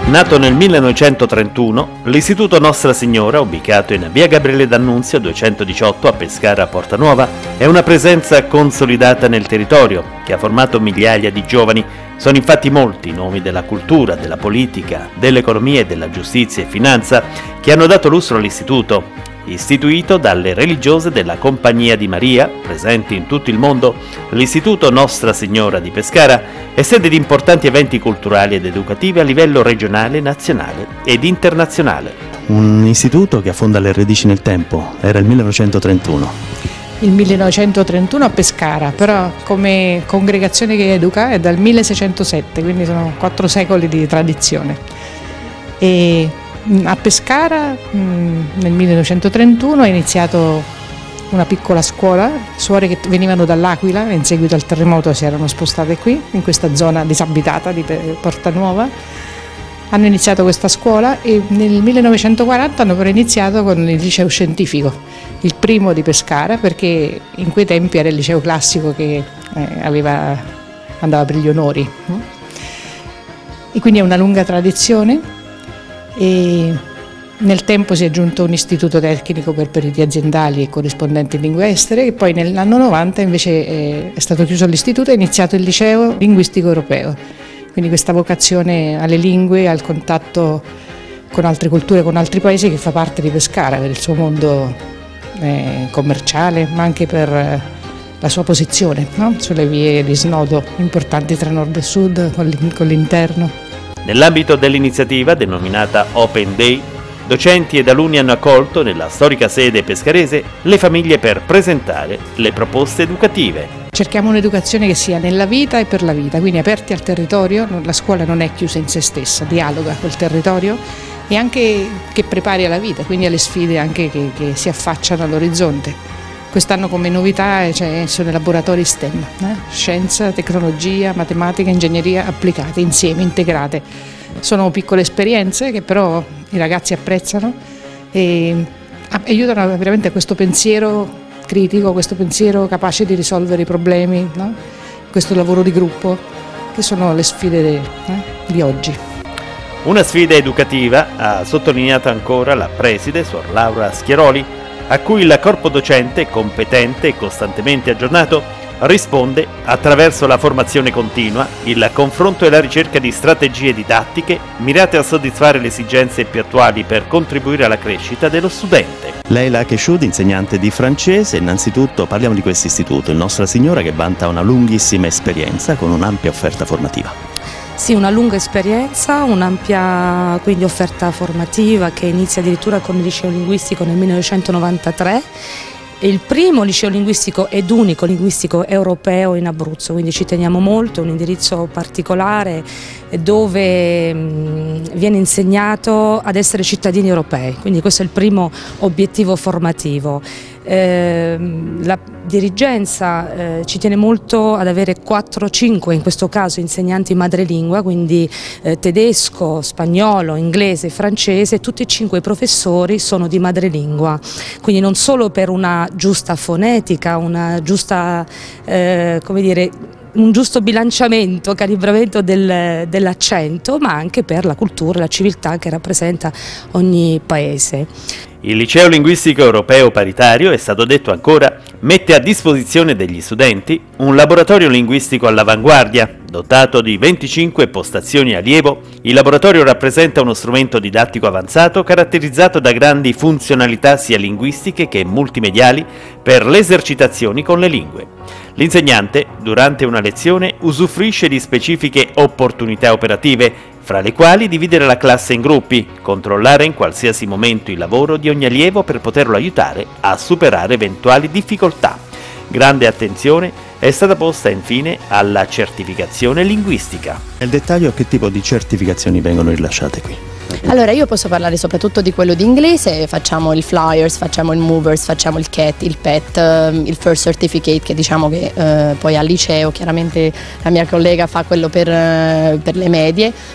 Nato nel 1931, l'Istituto Nostra Signora, ubicato in via Gabriele D'Annunzio 218 a Pescara Porta Nuova, è una presenza consolidata nel territorio che ha formato migliaia di giovani. Sono infatti molti i nomi della cultura, della politica, dell'economia e della giustizia e finanza che hanno dato lustro all'istituto. Istituito dalle religiose della Compagnia di Maria, presenti in tutto il mondo, l'Istituto Nostra Signora di Pescara è sede di importanti eventi culturali ed educativi a livello regionale, nazionale ed internazionale. Un istituto che affonda le radici nel tempo, era il 1931. Il 1931 a Pescara, però come congregazione che educa è dal 1607, quindi sono 4 secoli di tradizione. E a Pescara nel 1931 è iniziato una piccola scuola, suore che venivano dall'Aquila e in seguito al terremoto si erano spostate qui, in questa zona disabitata di Porta Nuova. Hanno iniziato questa scuola e nel 1940 hanno però iniziato con il liceo scientifico, il primo di Pescara, perché in quei tempi era il liceo classico che andava per gli onori. E quindi è una lunga tradizione. E nel tempo si è aggiunto un istituto tecnico per periti aziendali e corrispondenti in lingue estere e poi nell'anno 90 invece è stato chiuso l'istituto e è iniziato il liceo linguistico europeo, quindi questa vocazione alle lingue, al contatto con altre culture, con altri paesi, che fa parte di Pescara per il suo mondo commerciale ma anche per la sua posizione, no? Sulle vie di snodo importanti tra nord e sud con l'interno. Nell'ambito dell'iniziativa denominata Open Day, docenti ed alunni hanno accolto nella storica sede pescarese le famiglie per presentare le proposte educative. Cerchiamo un'educazione che sia nella vita e per la vita, quindi aperti al territorio, la scuola non è chiusa in se stessa, dialoga col territorio e anche che prepari alla vita, quindi alle sfide anche che si affacciano all'orizzonte. Quest'anno come novità sono i laboratori STEM, scienza, tecnologia, matematica, ingegneria applicate, insieme, integrate. Sono piccole esperienze che però i ragazzi apprezzano e aiutano veramente a questo pensiero critico, questo pensiero capace di risolvere i problemi, no? Questo lavoro di gruppo, che sono le sfide di oggi. Una sfida educativa, ha sottolineato ancora la preside, Suor Laura Schieroli, a cui il corpo docente, competente e costantemente aggiornato, risponde attraverso la formazione continua, il confronto e la ricerca di strategie didattiche mirate a soddisfare le esigenze più attuali per contribuire alla crescita dello studente. Leila Keshoud, insegnante di francese. Innanzitutto parliamo di questo istituto, il Nostra Signora, che vanta una lunghissima esperienza con un'ampia offerta formativa. Sì, una lunga esperienza, un'ampia quindi offerta formativa che inizia addirittura con il liceo linguistico nel 1993. È il primo liceo linguistico ed unico linguistico europeo in Abruzzo, quindi ci teniamo molto, è un indirizzo particolare dove viene insegnato ad essere cittadini europei, quindi questo è il primo obiettivo formativo. La dirigenza ci tiene molto ad avere 4-5 in questo caso insegnanti madrelingua, quindi tedesco, spagnolo, inglese, francese, tutti e 5 i professori sono di madrelingua, quindi non solo per una giusta fonetica, una giusta, come dire, un giusto bilanciamento, calibramento dell'accento, ma anche per la cultura e la civiltà che rappresenta ogni paese. Il liceo linguistico europeo paritario, è stato detto ancora, mette a disposizione degli studenti un laboratorio linguistico all'avanguardia. Dotato di 25 postazioni allievo, il laboratorio rappresenta uno strumento didattico avanzato caratterizzato da grandi funzionalità sia linguistiche che multimediali per le esercitazioni con le lingue. L'insegnante, durante una lezione, usufruisce di specifiche opportunità operative, fra le quali dividere la classe in gruppi, controllare in qualsiasi momento il lavoro di ogni allievo per poterlo aiutare a superare eventuali difficoltà. Grande attenzione è stata posta infine alla certificazione linguistica. Nel dettaglio, che tipo di certificazioni vengono rilasciate qui? Allora, io posso parlare soprattutto di quello di inglese. Facciamo il Flyers, facciamo il Movers, facciamo il CAT, il PET, il First Certificate, che diciamo che poi al liceo chiaramente la mia collega fa quello per le medie.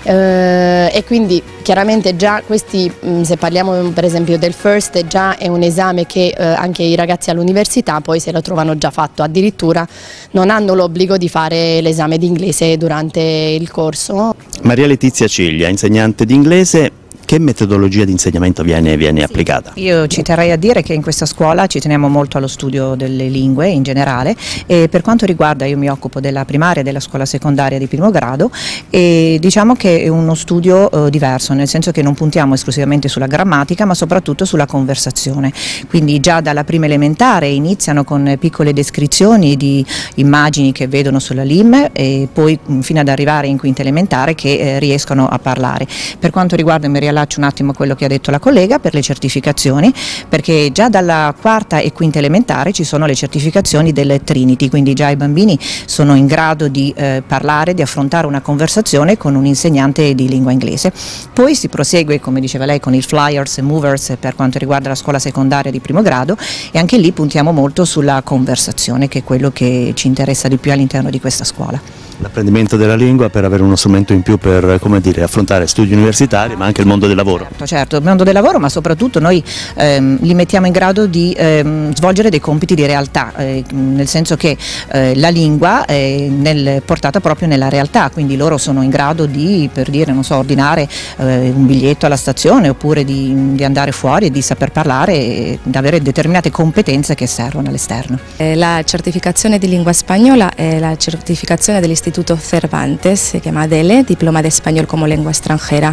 E quindi chiaramente già questi, se parliamo per esempio del FIRST, già è un esame che anche i ragazzi all'università poi se lo trovano già fatto, addirittura non hanno l'obbligo di fare l'esame di inglese durante il corso. Maria Letizia Ciglia, insegnante di inglese. Che metodologia di insegnamento viene applicata? Io ci terrei a dire che in questa scuola ci teniamo molto allo studio delle lingue in generale, e per quanto riguarda, io mi occupo della primaria e della scuola secondaria di primo grado, e diciamo che è uno studio diverso, nel senso che non puntiamo esclusivamente sulla grammatica ma soprattutto sulla conversazione, quindi già dalla prima elementare iniziano con piccole descrizioni di immagini che vedono sulla LIM e poi fino ad arrivare in quinta elementare che riescono a parlare. Per quanto riguarda, mi riallaccio un attimo a quello che ha detto la collega per le certificazioni, perché già dalla quarta e quinta elementare ci sono le certificazioni del Trinity, quindi già i bambini sono in grado di parlare, di affrontare una conversazione con un insegnante di lingua inglese. Poi si prosegue, come diceva lei, con il Flyers e Movers per quanto riguarda la scuola secondaria di primo grado, e anche lì puntiamo molto sulla conversazione, che è quello che ci interessa di più all'interno di questa scuola. L'apprendimento della lingua per avere uno strumento in più per, come dire, affrontare studi universitari ma anche il mondo del lavoro. Certo, il mondo del lavoro, ma soprattutto noi li mettiamo in grado di svolgere dei compiti di realtà, nel senso che la lingua è portata proprio nella realtà, quindi loro sono in grado di, per dire, non so, ordinare un biglietto alla stazione, oppure di andare fuori e di saper parlare e di avere determinate competenze che servono all'esterno. La certificazione di lingua spagnola è la certificazione dell'Istituto Cervantes, si chiama DELE, Diploma de Español como Lengua Extranjera.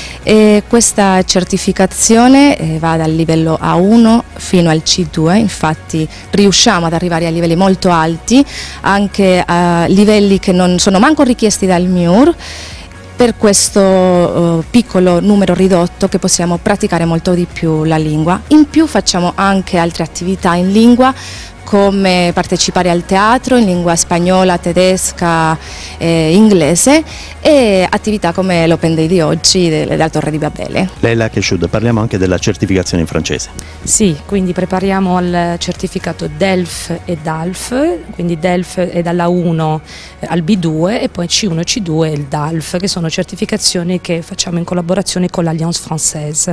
E questa certificazione va dal livello A1 fino al C2, infatti riusciamo ad arrivare a livelli molto alti, anche a livelli che non sono manco richiesti dal MIUR, per questo piccolo numero ridotto che possiamo praticare molto di più la lingua. In più facciamo anche altre attività in lingua, come partecipare al teatro in lingua spagnola, tedesca, inglese, e attività come l'Open Day di oggi della Torre di Babele. Leila Keshoud, parliamo anche della certificazione in francese. Sì, quindi prepariamo al certificato DELF e DALF, quindi DELF è dalla 1 al B2 e poi C1 e C2 e il DALF, che sono certificazioni che facciamo in collaborazione con l'Alliance Française.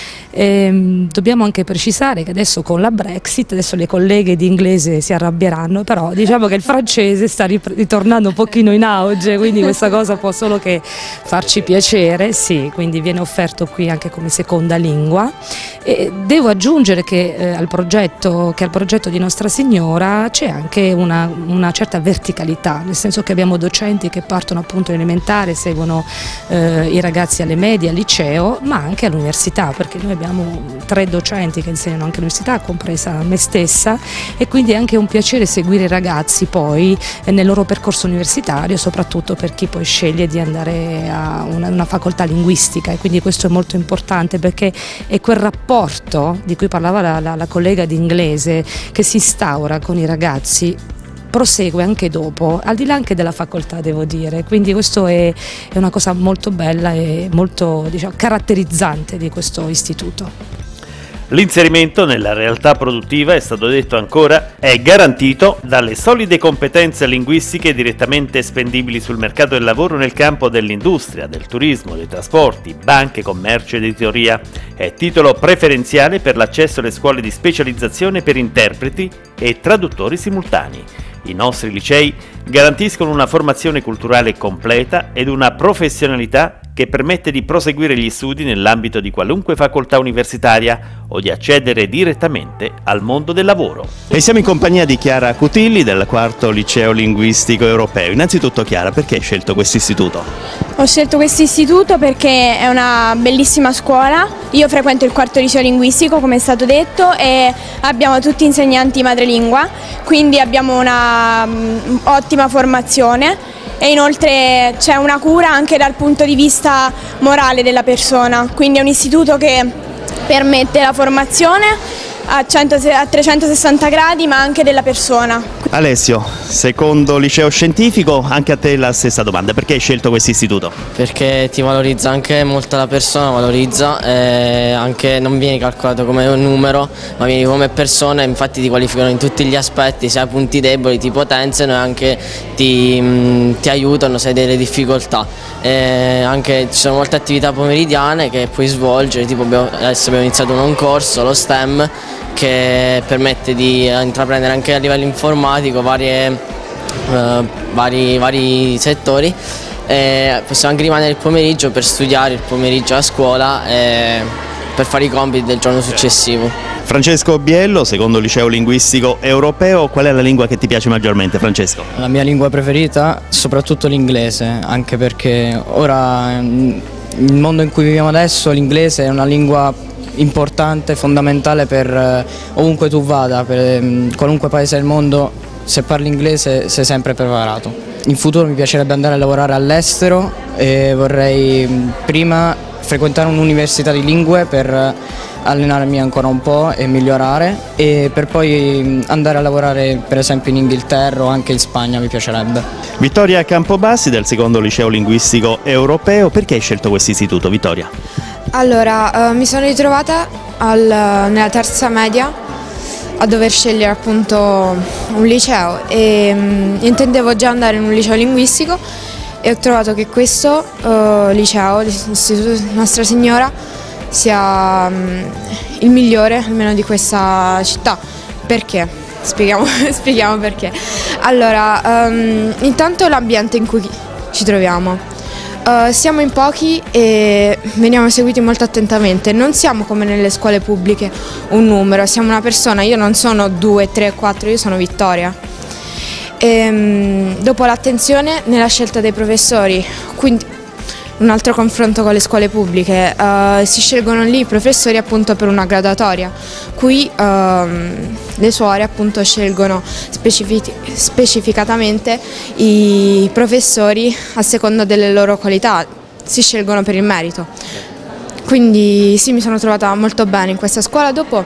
Dobbiamo anche precisare che adesso con la Brexit, adesso le colleghe di inglese si arrabbieranno, però diciamo che il francese sta ritornando un pochino in auge, quindi questa cosa può solo che farci piacere, sì, quindi viene offerto qui anche come seconda lingua. E devo aggiungere che al progetto di Nostra Signora c'è anche una certa verticalità, nel senso che abbiamo docenti che partono appunto in elementare, seguono i ragazzi alle medie, al liceo, ma anche all'università, perché noi abbiamo 3 docenti che insegnano anche all'università, compresa me stessa, e quindi è anche un piacere seguire i ragazzi poi nel loro percorso universitario, soprattutto per chi poi sceglie di andare a una facoltà linguistica, e quindi questo è molto importante, perché è quel rapporto di cui parlava la collega di inglese che si instaura con i ragazzi, prosegue anche dopo, al di là anche della facoltà, devo dire, quindi questo è una cosa molto bella e molto, diciamo, caratterizzante di questo istituto. L'inserimento nella realtà produttiva, è stato detto ancora, è garantito dalle solide competenze linguistiche direttamente spendibili sul mercato del lavoro nel campo dell'industria, del turismo, dei trasporti, banche, commercio ed editoria. È titolo preferenziale per l'accesso alle scuole di specializzazione per interpreti e traduttori simultanei. I nostri licei garantiscono una formazione culturale completa ed una professionalità che permette di proseguire gli studi nell'ambito di qualunque facoltà universitaria o di accedere direttamente al mondo del lavoro. E siamo in compagnia di Chiara Cutilli del 4° liceo linguistico europeo. Innanzitutto, Chiara, perché hai scelto questo istituto? Ho scelto questo istituto perché è una bellissima scuola. Io frequento il 4° liceo linguistico, come è stato detto, e abbiamo tutti insegnanti madrelingua, quindi abbiamo una ottima formazione. E inoltre c'è una cura anche dal punto di vista morale della persona, quindi è un istituto che permette la formazione a 360 gradi, ma anche della persona. Alessio, secondo liceo scientifico, anche a te la stessa domanda, perché hai scelto questo istituto? Perché ti valorizza anche molto la persona, valorizza, anche non vieni calcolato come un numero, ma vieni come persona, infatti ti qualificano in tutti gli aspetti, se hai punti deboli ti potenziano e anche ti aiutano se hai delle difficoltà. Anche ci sono molte attività pomeridiane che puoi svolgere, tipo adesso abbiamo iniziato un corso, lo STEM, che permette di intraprendere anche a livello informatico vari settori. Possiamo anche rimanere il pomeriggio per studiare il pomeriggio a scuola per fare i compiti del giorno successivo. Francesco Biello, secondo liceo linguistico europeo, qual è la lingua che ti piace maggiormente, Francesco? La mia lingua preferita, soprattutto l'inglese, anche perché ora nel mondo in cui viviamo adesso l'inglese è una lingua importante, fondamentale per ovunque tu vada, per qualunque paese del mondo, se parli inglese sei sempre preparato. In futuro mi piacerebbe andare a lavorare all'estero e vorrei prima frequentare un'università di lingue per allenarmi ancora un po' e migliorare, e per poi andare a lavorare per esempio in Inghilterra o anche in Spagna mi piacerebbe. Vittoria Campobassi del secondo liceo linguistico europeo, perché hai scelto questo istituto, Vittoria? Allora, mi sono ritrovata nella terza media a dover scegliere appunto un liceo e intendevo già andare in un liceo linguistico e ho trovato che questo liceo, l'Istituto Nostra Signora, sia il migliore almeno di questa città. Perché? Spieghiamo perché. Allora, intanto l'ambiente in cui ci troviamo. Siamo in pochi e veniamo seguiti molto attentamente, non siamo come nelle scuole pubbliche un numero, siamo una persona, io non sono 2, 3, 4, io sono Vittoria. Dopo l'attenzione nella scelta dei professori, quindi un altro confronto con le scuole pubbliche, si scelgono lì i professori appunto per una graduatoria, qui le suore appunto scelgono specificatamente i professori a seconda delle loro qualità, si scelgono per il merito. Quindi sì, mi sono trovata molto bene in questa scuola. Dopo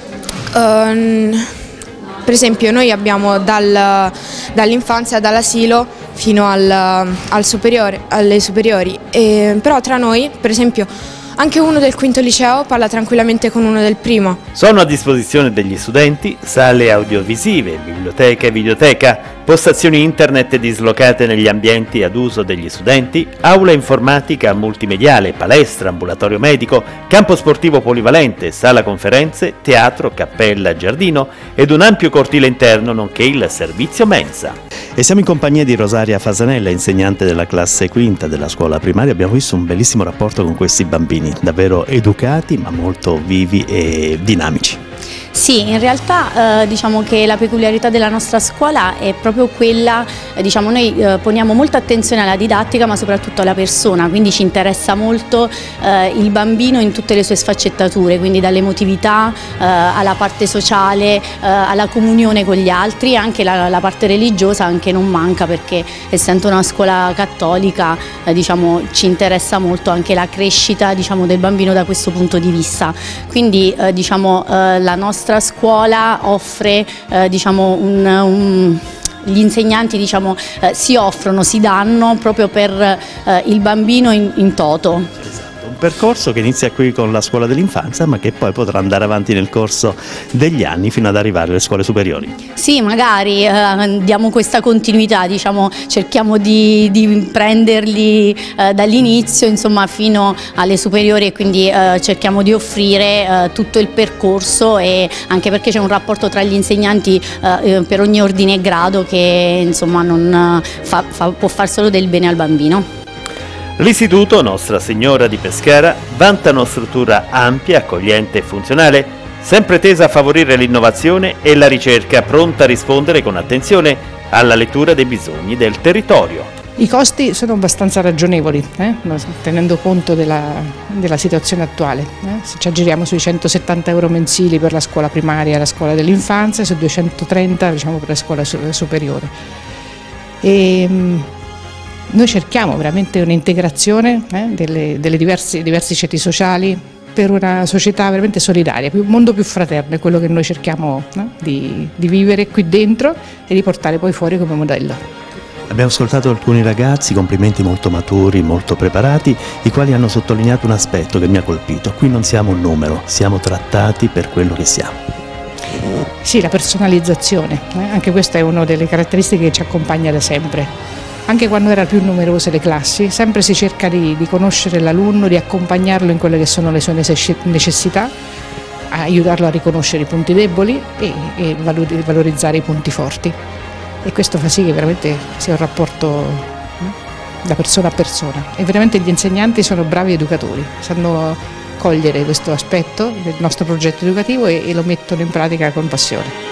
per esempio noi abbiamo dall'infanzia, dall'asilo fino alle superiori, però tra noi per esempio anche uno del quinto liceo parla tranquillamente con uno del primo. Sono a disposizione degli studenti sale audiovisive, biblioteca e videoteca, postazioni internet dislocate negli ambienti ad uso degli studenti, aula informatica multimediale, palestra, ambulatorio medico, campo sportivo polivalente, sala conferenze, teatro, cappella, giardino ed un ampio cortile interno, nonché il servizio mensa. E siamo in compagnia di Rosaria Fasanella, insegnante della classe quinta della scuola primaria. Abbiamo visto un bellissimo rapporto con questi bambini, davvero educati ma molto vivi e dinamici. Sì, in realtà diciamo che la peculiarità della nostra scuola è proprio quella, noi poniamo molta attenzione alla didattica ma soprattutto alla persona, quindi ci interessa molto il bambino in tutte le sue sfaccettature, quindi dall'emotività alla parte sociale, alla comunione con gli altri, anche la parte religiosa anche non manca, perché essendo una scuola cattolica ci interessa molto anche la crescita del bambino da questo punto di vista. Quindi la nostra scuola offre gli insegnanti si offrono, si danno proprio per il bambino in toto. Un percorso che inizia qui con la scuola dell'infanzia ma che poi potrà andare avanti nel corso degli anni fino ad arrivare alle scuole superiori. Sì, magari diamo questa continuità, cerchiamo di prenderli dall'inizio fino alle superiori, e quindi cerchiamo di offrire tutto il percorso, e anche perché c'è un rapporto tra gli insegnanti per ogni ordine e grado che può far solo del bene al bambino. L'istituto Nostra Signora di Pescara vanta una struttura ampia, accogliente e funzionale, sempre tesa a favorire l'innovazione e la ricerca, pronta a rispondere con attenzione alla lettura dei bisogni del territorio. I costi sono abbastanza ragionevoli, tenendo conto della situazione attuale. Ci aggiriamo sui 170 euro mensili per la scuola primaria e la scuola dell'infanzia, su 230 per la scuola superiore. Noi cerchiamo veramente un'integrazione delle diversi ceti sociali, per una società veramente solidaria, un mondo più fraterno, è quello che noi cerchiamo, no? di vivere qui dentro e di portare poi fuori come modello. Abbiamo ascoltato alcuni ragazzi, complimenti molto maturi, molto preparati, i quali hanno sottolineato un aspetto che mi ha colpito. Qui non siamo un numero, siamo trattati per quello che siamo. Sì, la personalizzazione, anche questa è una delle caratteristiche che ci accompagna da sempre. Anche quando erano più numerose le classi, sempre si cerca di conoscere l'alunno, di accompagnarlo in quelle che sono le sue necessità, aiutarlo a riconoscere i punti deboli e valorizzare i punti forti. E questo fa sì che veramente sia un rapporto da persona a persona. E veramente gli insegnanti sono bravi educatori, sanno cogliere questo aspetto del nostro progetto educativo e lo mettono in pratica con passione.